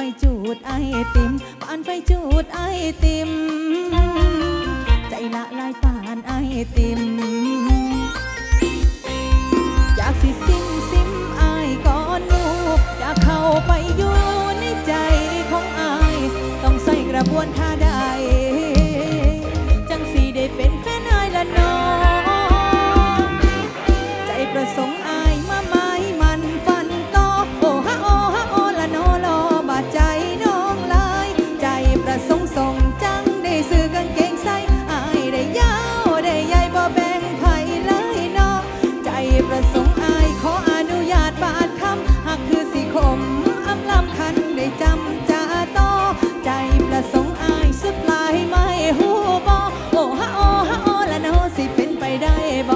จูดไอติมปานไฟจูดไอติมใจละลายปานไอติมอยากสิซิมไอก่อนหนูอยากเข้าไปอยู่ในใจของไอต้องใส่กระบวนท่าใดจังสีได้เป็นแฟนไอละน้องใจประสงค์ไอมาไม้มันฟันต่อโอ้ฮะโอ้ฮะโอ้ละโนรอบาดใจน้องลายใจประสงค์ส่งจังได้ซื้อกางเกงใส่ไอได้ยาวได้ใหญ่บ่แบ่งไผเลยน้องใจประสงค์ไอขออนุญาตบาดคำหากคือสิคมอำลำคันได้จำจะต่อใจประสงค์ไอสุดลายไม่หูบ่โอ้ฮะโอ้ฮะโอ้ละโนสิเป็นไปได้บ่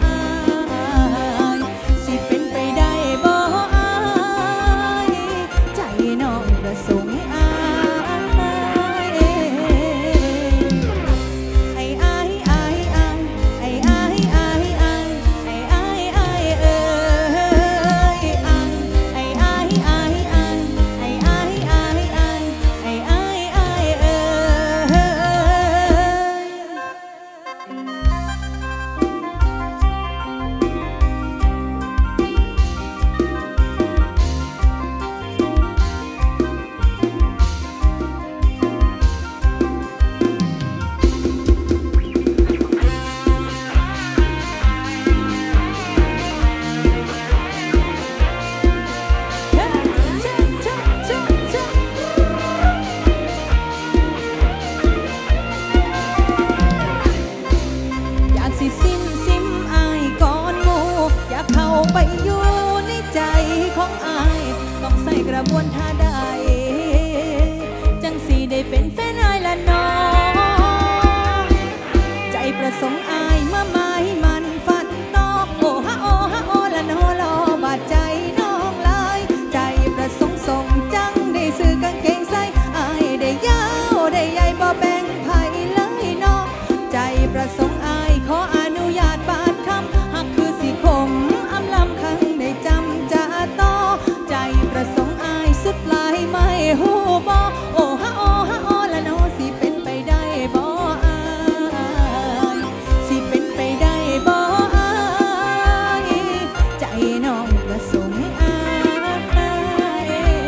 กระบวนท่าใดจังสีได้เป็นแฟนไอละน้องใจประสงค์ไอมาไม้มันฟันตอกโอ้ฮะโอ้ฮะโอ้ละโนรอบาดใจน้องลายใจประสงค์ส่งจังได้ซื้อกางเกงใส่ไอได้ยาวได้ใหญ่บ่แบ่งไผเลยน้องใจประสงค์ไอขออนุญาตบาดคำหากคือสิคมอำลำคังได้จำจะต่อใจประสงค์สุดลายไม่หูบ่โอ้ฮะโอ้ฮะโอ้ละโนสิเป็นไปได้บ่อายสิเป็นไปได้บ่อายใจน้องประสงค์อาย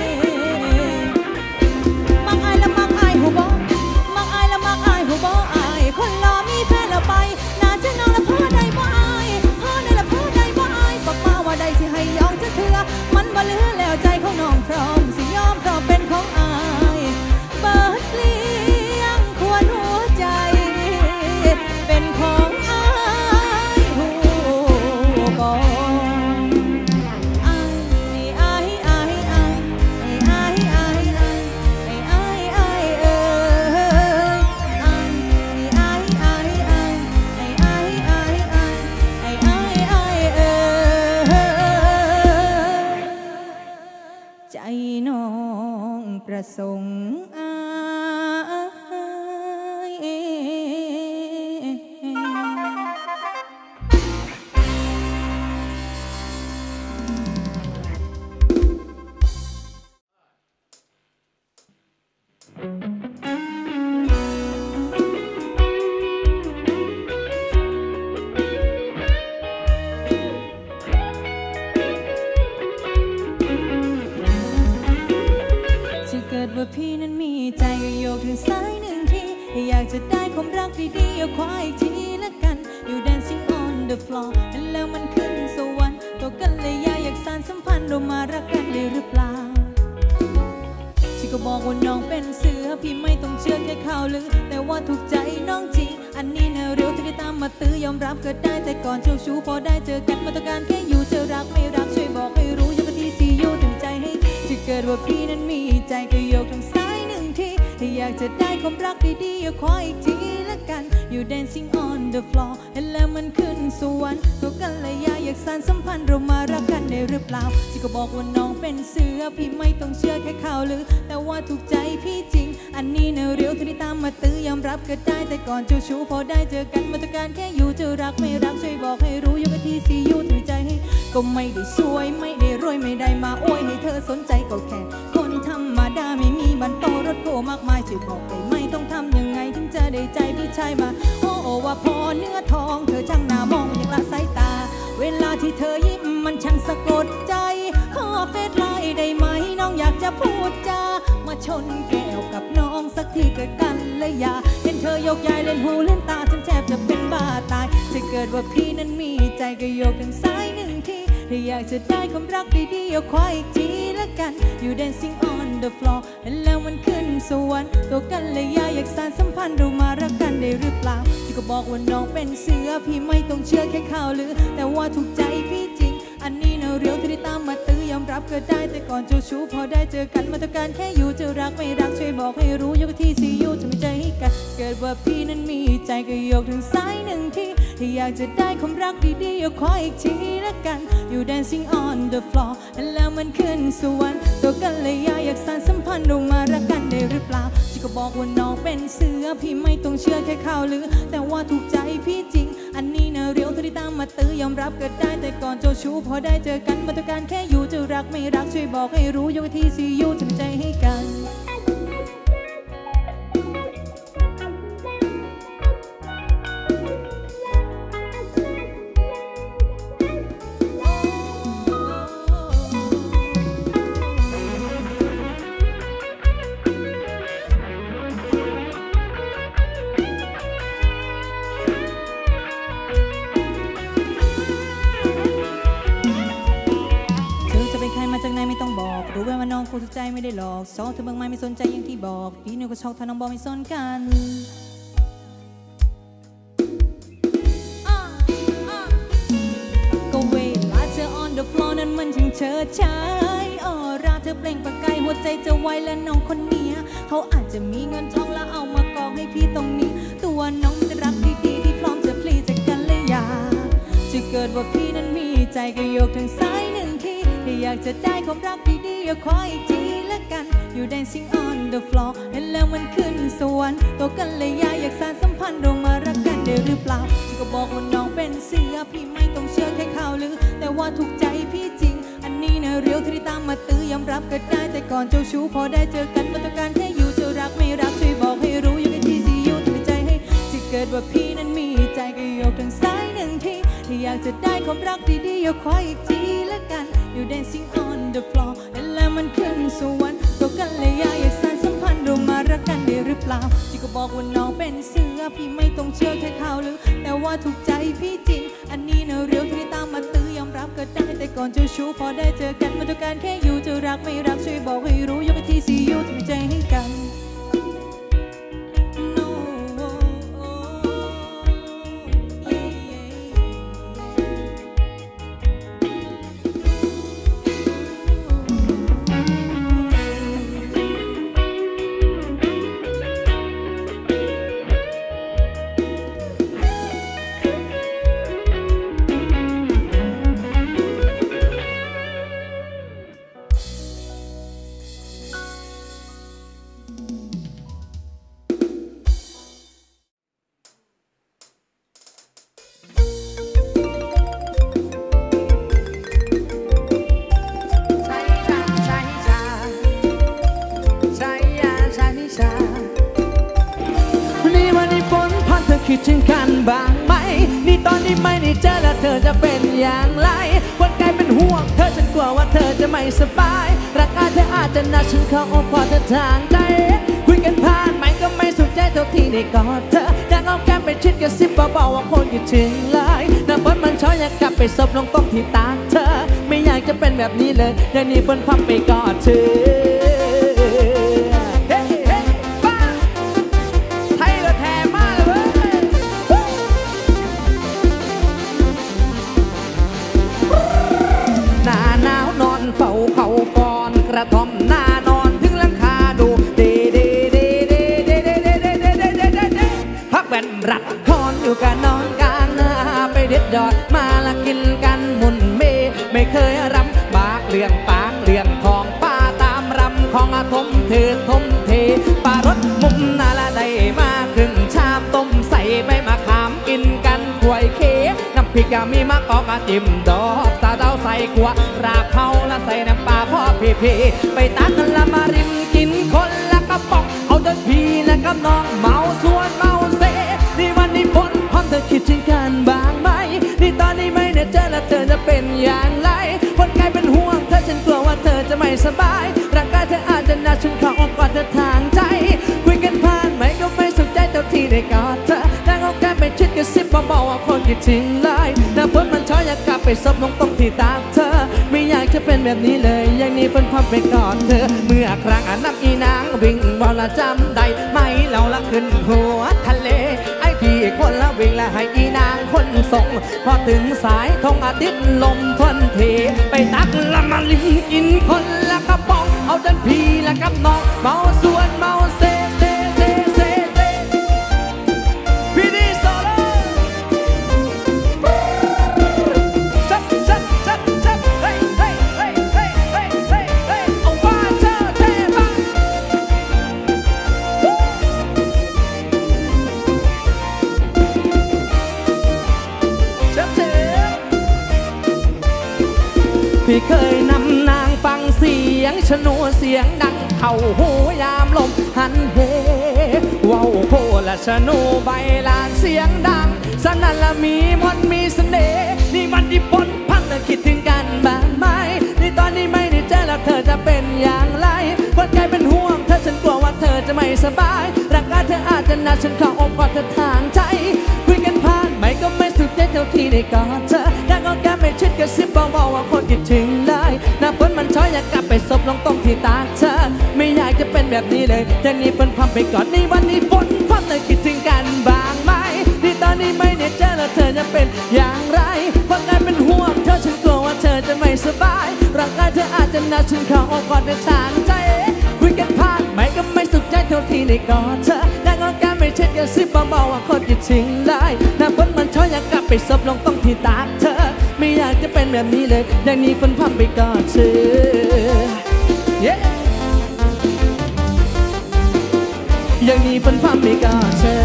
มักอายละมักอายหูบ่มักอายละมักอายหูบ่อายคนรอมีแฟนแล้วไปน่าจะน้องละพ่อได้บ่อายพ่อได้ละพ่อได้บ่อายบอกมาว่าได้สิให้ยองจะเถื่อมันบ่เหลือแล้วใจของน้องพร้อมสิยอมพร้อมเป็นของอายเบิดเลี้ยงควรหัวใจเป็นของอายหูบ่ใจน้องประสงค์อว่าพี่นั้นมีใจก็โยกถึงซ้ายหนึ่งทีอยากจะได้ความรักดีๆเอาคว้าอีกทีละกันอยู่ dancing on the floor แล้วมันขึ้นสวรรค์ตัวกันเลยอยากสานสัมพันธ์เรามารักกันได้หรือเปล่าที่ก็บอกว่าน้องเป็นเสือพี่ไม่ต้องเชื่อแค่ข่าวลือแต่ว่าถูกใจน้องจริงอันนี้เนี่ยเร็วที่ได้ตามมาตื้อยอมรับก็ได้แต่ก่อนเจ้าชู้พอได้เจอกันมาต้องการแค่อยู่เจอรักไม่รักช่วยบอกให้รู้อย่าไปที่ซียูถึงใจให้ที่เกิดว่าพี่นั้นมีใจก็โยกทางซ้ายหนึ่งทีอยากจะได้ความรักดีๆขออีกทีละกันอยู่ dancing on the floor เห็นแล้วมันขึ้นสวรรค์ตัวกันเลยอยากสานสัมพันธ์เรามารักกันได้หรือเปล่าที่ก็บอกว่าน้องเป็นเสือพี่ไม่ต้องเชื่อแค่ข่าวลือแต่ว่าถูกใจพี่จริงอันนี้เนี่ยเร็วที่ได้ตามมาตื้อยอมรับก็ได้แต่ก่อนเจ้าชู้พอได้เจอกันมาต้องการแค่อยู่จะรักไม่รักช่วยบอกให้รู้อยู่กันที่ซียูถึงใจให้ก็ไม่ได้สวยไม่ได้รวยไม่ได้มาอวยให้เธอสนใจก็แค่คนธรรมดาไม่มากมายช่วยบอกได้ไหมต้องทำยังไงถึงจะได้ใจพี่ชายมาโอ้ว่าพอเนื้อทองเธอช่างหน้ามองอย่างละสายตาเวลาที่เธอยิ้มมันช่างสะกดใจขอเฟซไลน์ได้ไหมน้องอยากจะพูดจามาชนแก้วกับน้องสักทีเกิดกันเลยอย่าเห็นเธอยกย้ายเล่นหูเล่นตาจนแทบจะเป็นบ้าตายถ้าเกิดว่าพี่นั้นมีใจก็โยกทางซ้ายหนึ่งทีถ้าอยากจะได้ความรักดีๆเอาคอยอีกทีละกันอยู่ dancing on the floor แล้วมันขึ้นสวรรค์ตัวกันเลยอย่าอยากสานสัมพันธ์เรามารักกันได้หรือเปล่าที่ก็บอกว่าน้องเป็นเสือพี่ไม่ต้องเชื่อแค่ข่าวลือแต่ว่าถูกใจพี่จริงอันนี้นะเรียวที่ได้ตามมาตื้อยอมรับก็ได้แต่ก่อนเจ้าชู้พอได้เจอกันมาต้องการแค่อยู่จะรักไม่รักช่วยบอกให้รู้ยกที่ซียูจะไม่ใจให้กันเกิดว่าพี่นั้นมีใจก็ยกถึงซ้ายหนึ่งทีที่อยากจะได้ความรักดีๆเอาขออีกทีละกันอยู่ dancing on the floor แล้วมันขึ้นสวรรค์ตัวกันเลยอยากสานสัมพันธ์เรามารักกันได้หรือเปล่าที่ก็บอกว่าน้องเป็นเสือพี่ไม่ต้องเชื่อแค่ข่าวลือแต่ว่าถูกใจพี่จริงอันนี้นะเรียวที่ได้ตามมาตื้อยอมรับก็ได้แต่ก่อนเจ้าชู้พอได้เจอกันมาต้องการแค่อยู่จะรักไม่รักช่วยบอกให้รู้ยกที่ซียูจะใจให้กันจากไหนไม่ต้องบอกรู้ไว้ว่าน้องคงสนใจไม่ได้หลอกสองเธอบางไม่สนใจอย่างที่บอกพี่นึกก็ช็อกถ้าน้องบอกไม่สนกันก็เวลาเธอ on the floor นั้นมันช่างเฉิดฉายออราเธอเปล่งประกายหัวใจจะไวและน้องคนนี้เขาอาจจะมีเงินทองแล้วเอามากองให้พี่ตรงนี้ตัวน้องมันรักดีๆที่พร้อมจะพลีจากกันเลยอย่าจะเกิดว่าพี่นั้นมีใจก็ยกทางซ้ายหนึ่งทีอยากจะได้ความรักดีๆเอาขออีกทีละกันอยู่ dancing on the floor แล้วมันขึ้นสวรรค์ตัวกันเลยอยากสานสัมพันธ์เรามารักกันได้หรือเปล่าที่ก็บอกว่าน้องเป็นเสือพี่ไม่ต้องเชื่อแค่ข่าวลือแต่ว่าถูกใจพี่จริงอันนี้นะเรียวที่ได้ตามมาตื้อยอมรับก็ได้แต่ก่อนเจ้าชู้พอได้เจอกันมาต้องการแค่อยู่จะรักไม่รักช่วยบอกให้รู้อยู่กันที่ซียูจะไม่ใจให้ที่เกิดว่าพี่นั้นมีใจก็ยกทางซ้ายหนึ่งทีที่อยากจะได้ความรักดีๆเอาขออีกทีละกันอยู่ dancing on the floor แล้วมันขึ้นสวรรค์ตัวกันเลยอยากสานสัมพันธ์เรามารักกันได้หรือเปล่าที่ก็บอกว่าน้องเป็นเสือพี่ไม่ต้องเชื่อแค่ข่าวลือแต่ว่าถูกใจพี่จริงอันนี้นะเรียวที่ตามมาตื้อยอมรับก็ได้แต่ก่อนเจ้าชู้พอได้เจอกันมาต้องการแค่อยู่จะรักไม่รักช่วยบอกให้รู้ยกที่ซียูจะไม่ใจให้กันคิดถึงกันบ้างไหมนี่ตอนนี้ไม่ได้เจอแล้วเธอจะเป็นอย่างไรวันกลายเป็นห่วงเธอฉันกลัวว่าเธอจะไม่สบายรักอาจเธออาจจะนัดฉันเข้าอกกอดเธอทางใจคุยกันผ่านไหมก็ไม่สุขใจเท่าที่ได้กอดเธออยากเอาแก้มไปชิดกระซิบเบาๆว่าคนคิดถึงเลยน้ำฝนมันช้อยอยากกลับไปซบลงตรงที่ตาเธอไม่อยากจะเป็นแบบนี้เลยเดี๋ยวนี้ฝนพับไปกอดเธอเฝ้าเขาก่อนกระท่อมหน้านอนถึงหลังคาดูเดพักแว่นรัดคอนอยู่กันนอนกันไปเด็ดยอดมาละกินกันมุนเมไม่เคยรำบากเรื่องปากเรื่องทองป้าตามรำของอาทมเธอทมเทปลารสมุมนาละได้มาครึ่งชามต้มใส่ใบมะขามกินกันขวยเค้กน้ำพริกมีมะกอกจิ้มดอกตาเดาใส่กัวราบเขาละใส่น้ำปลาพ่อพี่ไปตักละมาริมกินคนละก็ระป๋องเอาแต่พี่และกับน้องเมาส่วนเมาเซนี่วันนี้ฝนพร้อมเธอคิดถึงกันบ้างไหมนี่ตอนนี้ไม่แน่ใจแล้วเธอจะเป็นอย่างไรคนไกลเป็นห่วงเธอฉันกลัวว่าเธอจะไม่สบายร่างกายเธออาจจะหนักฉันขออ้อมกอดเธอทางใจคุยกันผ่านไหมก็ไม่สุขใจเท่าที่ได้กอดเธอแต่เอาแก้ไปชิดกระซิบเบาๆว่าคนคิดถึงเลยแต่ฝนมันช้อยอยากกลับไปซบลงตรงที่ตาเธอไม่อยากจะเป็นแบบนี้เลยอย่างนี้ฝนความไปกอดเธอเมื่อครั้งน้ำอีนางวิ่งบอลจำได้ไหมเราละขึ้นหัวทะเลไอ้พี่คนละวิ่งและให้อีนางคนส่งพอถึงสายทงอาทิตย์ลมทนเทไปตักละมาลินกินคนละกระป๋องเอาจนพี่และกับน้องเมาส่วนเมาเซพี่ดีโซโล่จับเฮ้ยเอาว่าเธอเท่บ้างพี่เคยนำนางฟังเสียงชนวนเสียงดังเข้าหูยามลมหันเหว้าวโคละชนูใบลานเสียงดังสนั่นละมีมนมีเสน่ห์นี่มันที่พ้นพันเธอคิดถึงกันบ้างไหมนี่ตอนนี้ไม่ได้เจอแล้วเธอจะเป็นอย่างไรคนไกลเป็นห่วงเธอฉันกลัวว่าเธอจะไม่สบายร่างกายเธออาจจะหนักฉันขออ้อมกอดเธอทางใจคุยกันผ่านไหมก็ไม่สุขใจเท่าที่ได้กอดเธออยากเอาแก้ไม่ชิดกระซิบเบาๆว่าคนคิดถึงเลยหน้าฝนมันช้อยอยากกลับไปซบลงตรงที่ตาเธอไม่อยากจะเป็นแบบนี้เลยจากนี้ฝนพำไปก่อนในวันนี้ฝนพำเลยคิดถึงกันบ้างไหมที่ตอนนี้ไม่แน่ใจแล้วเธอจะเป็นอย่างไรคนนั้นเป็นห่วงเธอฉันกลัวว่าเธอจะไม่สบายร่างกายเธออาจจะหนักฉันขออ้อมกอดในทางใจคุยกันผ่านไหมก็ไม่สุขใจเท่าที่ได้กอดเธอแต่งอนกันไม่เช็ดกระซิบเบาๆว่าคนคิดถึงเลยหน้าฝนมันช้อยอยากกลับไปซบลงตรงที่ตาเธอไม่อยากจะเป็นแบบนี้เลยดังนี้ฝนพำไปก่อนเธอ yeah อย่างนี้ฝนพำไปก่อนเธอ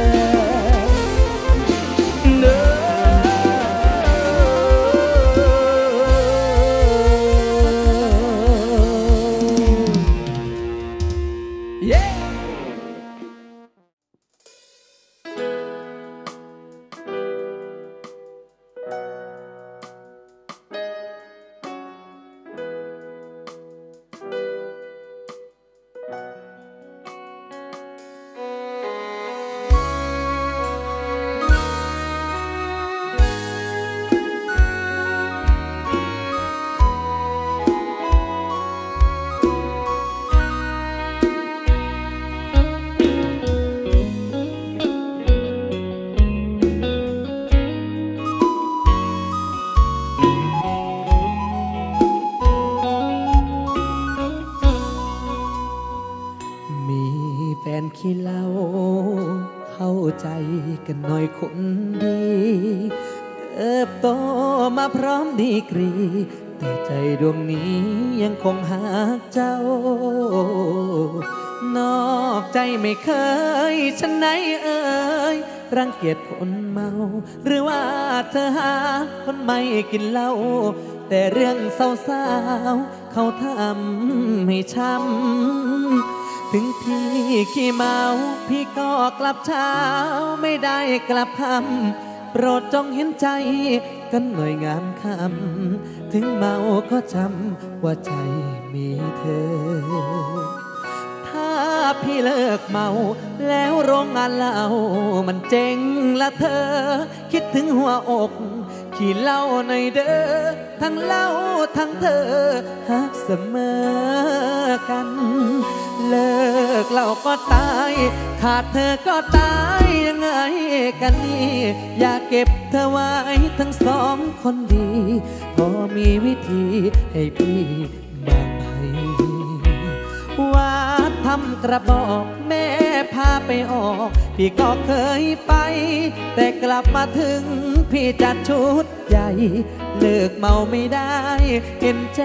ขี้เล่าเข้าใจกันหน่อยคนดีเติบโตมาพร้อมดีกรีแต่ใจดวงนี้ยังคงหาเจ้านอกใจไม่เคยฉันไหนเอ่ยรังเกียจคนเมาหรือว่าเธอหาคนไม่กินเหล้าแต่เรื่องเศร้าๆเขาทำให้ช้ำถึงพี่ขี้เมาพี่ก็กลับเช้าไม่ได้กลับคำโปรดจงเห็นใจกันหน่อยงามคำถึงเมาก็จำว่าใจมีเธอถ้าพี่เลิกเมาแล้วโรงงานเหล้ามันเจ๊งละเธอคิดถึงหัวอกขี้เหล้าในเด้อทั้งเหล้าทั้งเธอฮักเสมอกันเลิกเราก็ตายขาดเธอก็ตายยังไงกันนี่อยากเก็บเธอไว้ทั้งสองคนดีพอมีวิธีให้พี่บ้างไหมว่าทำกระบอกแม่พาไปออกพี่ก็เคยไปแต่กลับมาถึงพี่จัดชุดใหญ่เลิกเมาไม่ได้เห็นใจ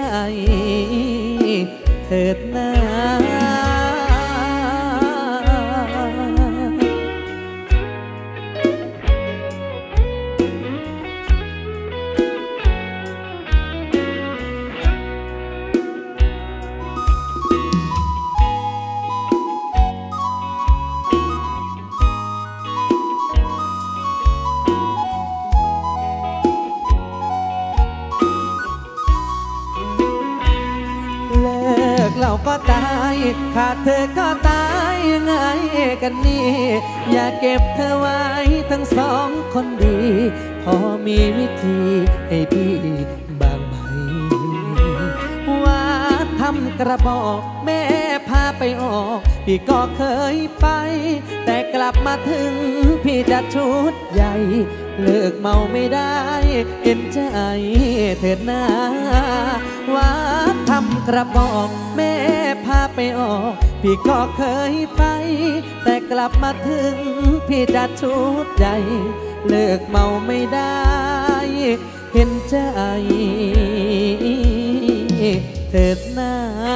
เถิดนาขาดเธอก็ตายยังไงกันนี่อย่าเก็บเธอไว้ทั้งสองคนดีพอมีวิธีให้พี่บางไหมว่าทำกระบอกแม่พาไปออกพี่ก็เคยไปแต่กลับมาถึงพี่จะชุดใหญ่เลิกเมาไม่ได้เห็นใจเถิดหน้าว่าทำกระบอกแม่พาไปออกพี่ก็เคยไปแต่กลับมาถึงพี่จะชุดใหญ่เลิกเมาไม่ได้เห็นใจเถิดหน้า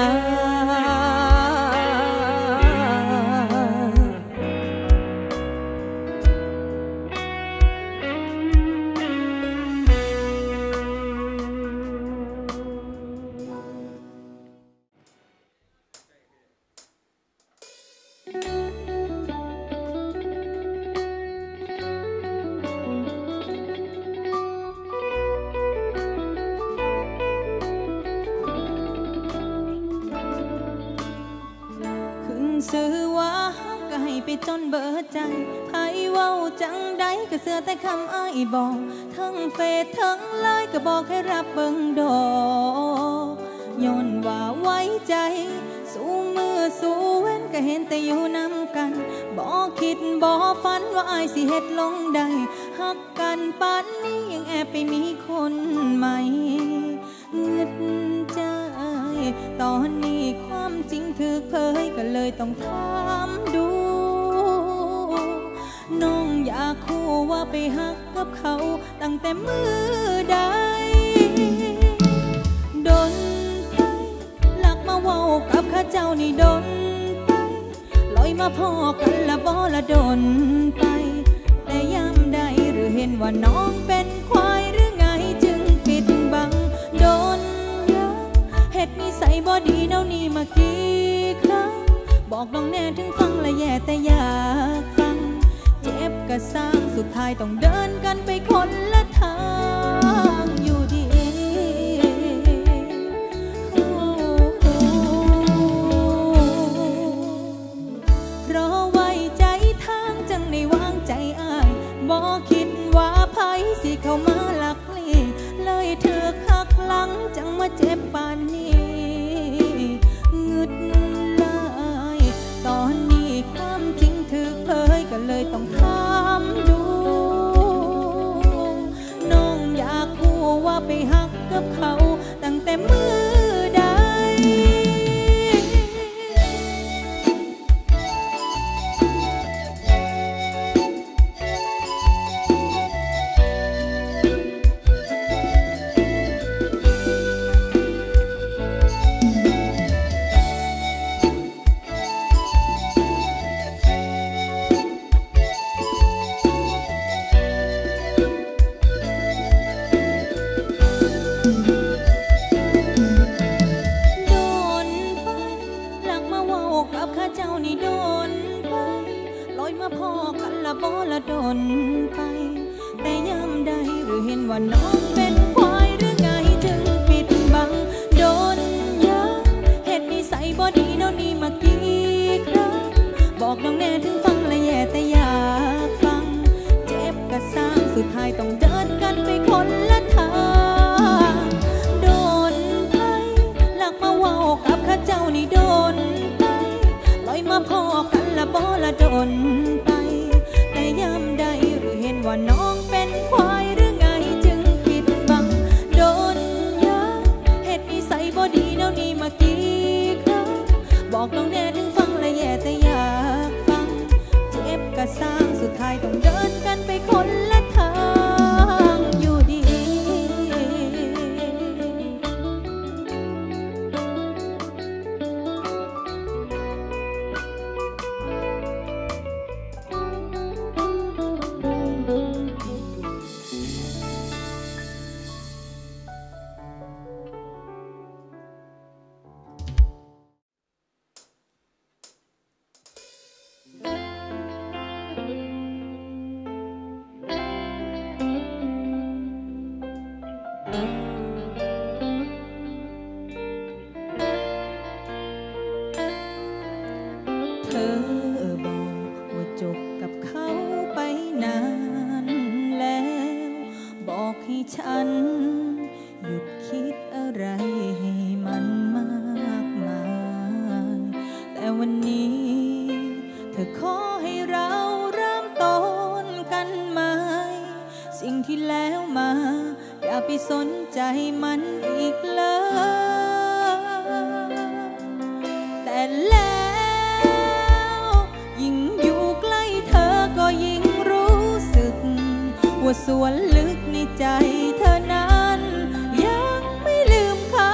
ซื้อว่าก็ให้ไปจนเบิดใจไผเว้าจังใดก็เสือแต่คำอ้ายบอกทั้งเฟซทั้งไลน์ก็บอกให้รับเบิ่งดอกย้อนว่าไว้ใจสู้มือสู้เว้นก็เห็นแต่อยู่นำกันบ่คิดบ่ฝันว่าอ้ายสิเฮ็ดลงได้ฮักกันปานนี้ยังแอบไปมีคนใหม่เงึดใจตอนนี้ความจริงถูกเผยก็เลยต้องถามดูน้องอยากคู่ว่าไปฮักกับเขาตั้งแต่มือใดโดนไปหลักมาเว้ากับข้าเจ้านี่โดนไปลอยมาพอกันละบ่ละโดนไปแต่ย้ำได้หรือเห็นว่าน้องเป็นควายหรือไงจึงปิดบังโดนเฮ็ดนิสัยบ่ดีแนวนี้มากี่ครั้งบอกน้องแน่ถึงฟังและแย่แต่อยากฟังเจ็บก็สร้างสุดท้ายต้องเดินกันไปคนละทางอยู่ดีเพราะไว้ใจทางจังในวางใจอ้ายบ่คิดว่าไผสิเข้ามาลักลี่เลยเถือกหักหลังจังมาเจ็บปานนี้เงึดลายตอนนี้ความจริงถูกเผยก็เลยต้องถามดูน้องอยากคู่ว่าไปฮักกับเขาตั้งแต่มือใดบ่ละโดนไปแต่ย้ำได้หรือเห็นว่าน้องเป็นควายหรือไงจึงปิดบังโดนย้ำเหตุนิสัยบ่ดีแนวนี้มากี่ครั้งบอกน้องแน่ถึงฟังและแย่แต่อยากฟังเจ็บก็สร้างสุดท้ายต้องเดินกันไปคนละทางโดนไปหลักมาเว้ากับข้าเจ้านี่โดนไปลอยมาพอกันละบ่ละโดนไปย้ำได้หรือเห็นว่าน้องเป็นควายหรือไงจึงปิดบังโดนย้ำเหตุนิสัยบ่ดีแนวนี้มากี่ครั้งบอกน้องแน่ถึงฟังและแย่แต่อยากฟังเจ็บก็สร้างสุดท้ายต้องเดินกันไปคนละทางอยู่ดีเฉันหยุดคิดอะไรให้มันมากมายแต่วันนี้เธอขอให้เราเริ่มต้นกันใหม่สิ่งที่แล้วมาอย่าไปสนใจมันอีกเลยแต่แล้วยิ่งอยู่ใกล้เธอก็ยิ่งรู้สึกว่าส่วนลึกในใจเธอนั้นยังไม่ลืมเขา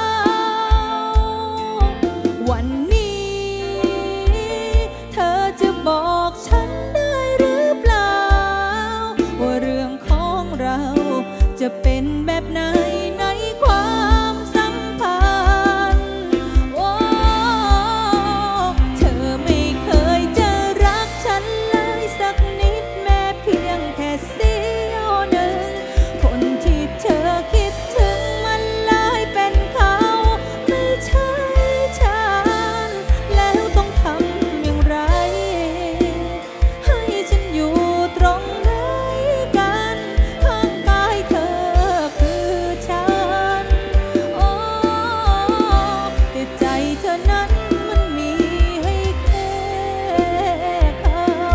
วันนี้เธอจะบอกฉันได้หรือเปล่าว่าเรื่องของเราจะเป็นแบบไหนในความสัมพันธ์โอ้เธอไม่เคยจะรักฉันเลยสักนิดแม้เพียงแค่เสี้ยวหนึ่งคนที่เธอคิดถึงมันเลยเป็นเขาไม่ใช่ฉันแล้วต้องทำอย่างไรให้ฉันอยู่ตรงไหนกันข้างกายเธอคือฉันโอ้แต่ใจเธอนั้นมันมีให้แค่เขา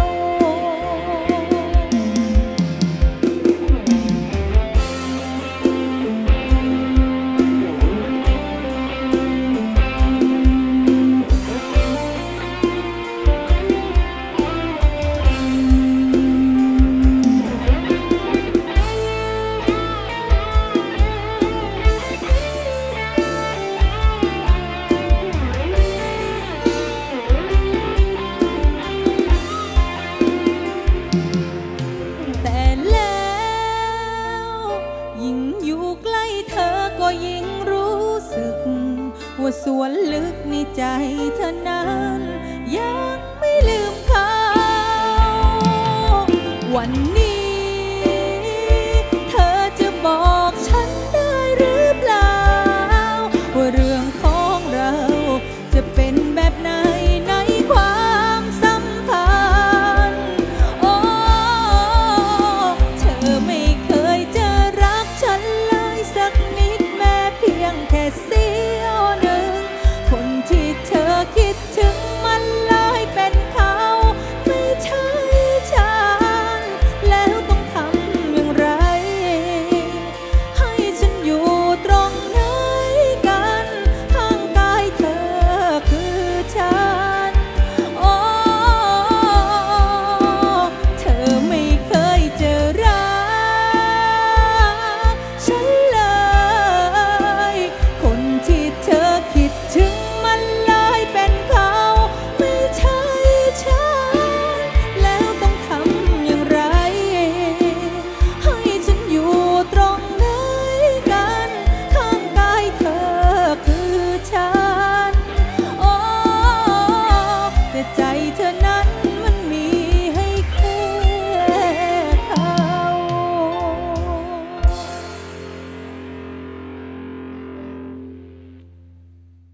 แต่แล้วยิ่งอยู่ใกล้เธอก็ยิ่งรู้สึกว่าส่วนลึกในใจเธอนั้นยังไม่ลืมเขาวันนี้เธอจะบอก